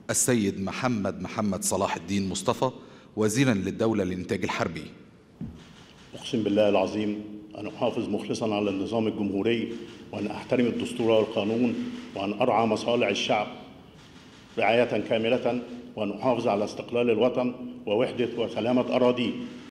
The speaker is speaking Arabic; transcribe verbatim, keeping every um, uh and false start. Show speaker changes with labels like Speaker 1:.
Speaker 1: السيد محمد محمد صلاح الدين مصطفى وزيرا للدولة للإنتاج الحربي.
Speaker 2: أقسم بالله العظيم أن أحافظ مخلصا على النظام الجمهوري، وأن أحترم الدستور والقانون، وأن أرعى مصالح الشعب رعاية كاملة، وأن أحافظ على استقلال الوطن ووحدة وسلامة أراضيه.